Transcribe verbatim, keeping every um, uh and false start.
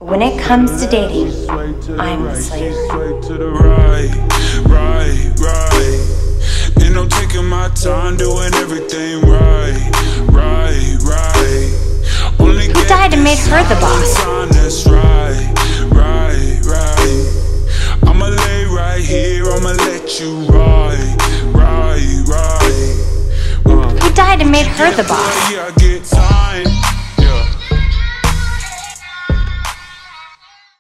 When it comes to dating, I'm the slave. To the right, right, right. And I'm taking my time doing everything right, right, right. Only Who died and made her the boss? That's right, right, right. I'ma lay right here, I'ma let you ride, right, right. Uh, Who died and made her the boss? yeah, I get time.